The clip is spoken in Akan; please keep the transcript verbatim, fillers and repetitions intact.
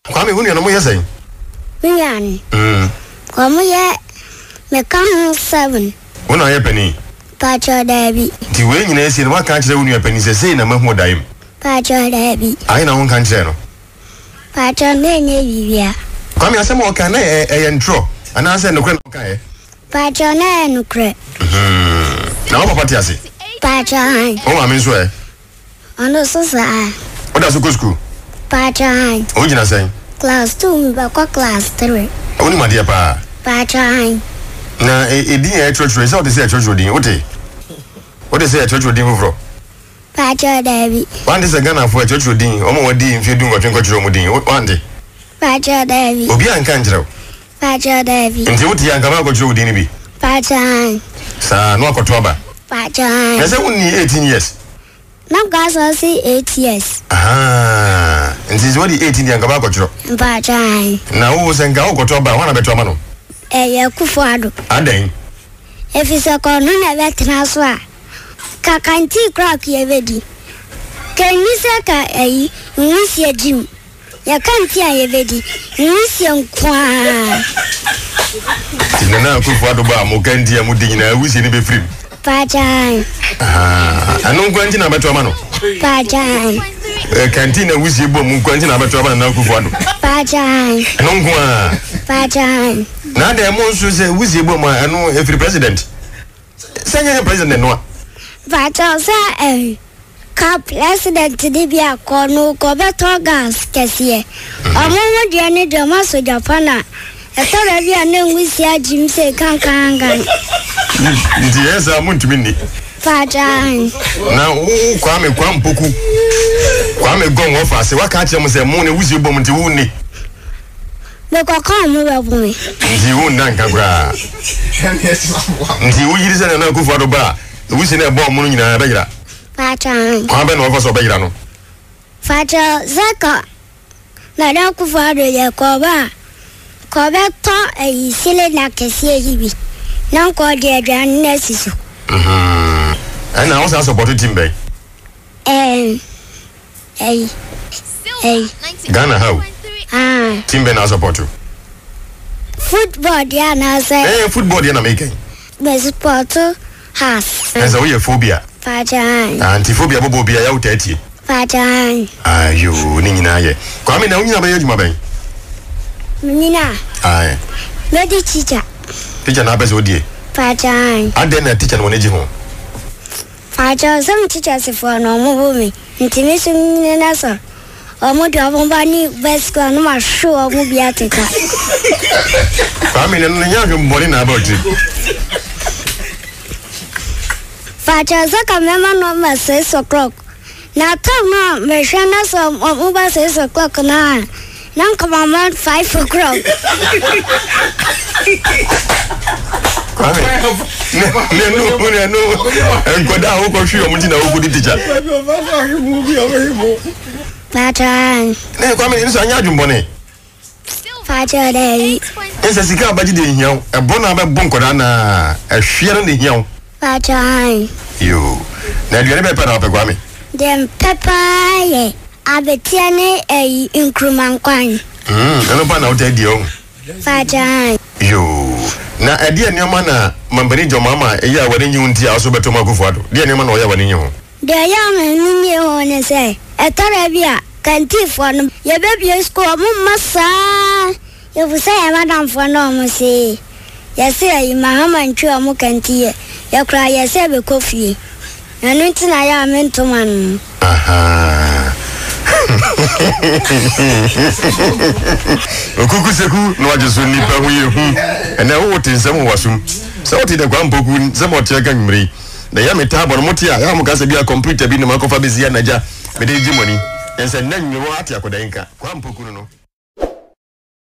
Kwame who no mo yesay? Me yan. Mm. Kwame ye me come seven. Wo na ye pani? Pacho Debbie. Ti we nyina esi no waka kire wo nua pani se sei na mahu daim. Pacho Debbie. Ai na won kan kire no. Pacho me nye bibia. Kwame asem o kan na e e ntro. Ana se no kre no kan e. Pacho na no kre. Mhm. Na wo papa ti ase. Pacho han. O ma me nso e. Ono so sa. O da so go school. Pacho han. O nyina sen. Class two mi ba kwa class three. O ni ma dia pa. Pacho han. Na e di e church race o de say church rodin o te. O de say church rodin fro. Pacho Debbie. One de say Ghana for church rodin o mo wadi mfi du ngotwen kwachiro mo din. One de. Pacho Debbie. Obi an kan kire. Pacho Debbie. Nti wuti an kama kwachiro din bi. Pacho han. Sa no akoto aba. Pacho han. Na say woni eighteen years. Na gaso si eight years. Ah, nti zodi eighteen yan kama kwachiro. Pacho han. Na wo se nka akoto aba wana beto ama no. Eh ye kufuado. Adan. Efisa ko no na betra so a. Kakanti crack ye bedi. Kan ni se ka ayi, nwusi agim. Ya kanti a ye bedi. Nwusi nkwa. Tinana kufuado ba mo kanti ya mudi nyina wusi ni be free. Pajan. Ah, anu nkwanti na beto ama no. Pajan. Eh kanti na wusi bo mu nkwanti na beto ama na kufuado. Pajan. Anu nkwa. Pajan. Na de mo nso se wusi bo ma anu every president. Sanya president no. Pajan sa eh ka president di bia ko no ko beto gas kese. Omo mo de ne de ma so Japana. Etara bia na nwusi agim se kan kan kan. Ndi esa muntumi ni. Pajan. Na wo Kwame Kwam Poku. Kwame gon wo fa se waka che mo se mo ne wusi bo mti wo ni. Me ko ka mo we bu me. Ndi wo ndan ka bra. Ndi wo yiri se na ku fo do ba. Wusi na bo mo nyina ba gira. Pajan. Kwa be no wo so ba gira no. Pajan zaka. Na da ku fa do ye ko ba. Ko be to e sile na kese hibi. Na ko de adwan na sisu. Mhm. Ana wo sa support team be. Eh. Eh. Eh. Ghana how? Ah. Team be na support you. Football dia na say. Eh football dia na make. Be sport has. Esa wo ye phobia. Pajan. Antiphobia bobo bia ya utati. Pajan. Ayo ni nyina ye. Kwame na unyina ba ye juma ben. Nina. Ai. Me di teacher. Teacher na pese odie. Pajan. Ade na teacher no neji ho. Pajan some teachers for no mo bo me. Ntimi so ni na so. Omo de omo ba ni best go no ma show omo bia teka. Kwame na no nya hwe mboni na about it. Pajan zaka mema no ma six o'clock. Na time na me hwe na so omo ba six o'clock na. Now come on, five o'clock. Kwame, ne no, ne no. Enkoda wo ko hwe omuti na wo gudi teacher. Pajan. Ne Kwame ni so anya adwumbone. Pajan dey. Esa sika abaji de hiaw. Ebo na be bon koda na ahwe no de hiaw. Pajan. Yo. Na aduane be pa na pe Kwame. Dem pepper ye. Abetiane eh increment kwan. Mm, ano pa na o tedi o. Pajan. Yo. Na ade anioma na mambani jomama e ya wani nyunti a so beto makofo ado. De anioma na o ya wani nyu. De ya me ni ho ne say. Etara bia kanti fo no ye be bia school mo masa. Ye bu say madam fo no mo say. Ye say mahama ntwe o mo kanti ye. Ye kra ye say be kofi. Na no ntina ya me ntoman. Aha. Okuku seku no ajesu nipa hu ye hu ene wo tinsem wasum se wo ti de Kwame Poku se mo tie kan mri na ya metabo no moti a ya mo ka se bia computer bi no makofa bezia naja me de jimoni ense nan nwo ati akodanka Kwame Poku no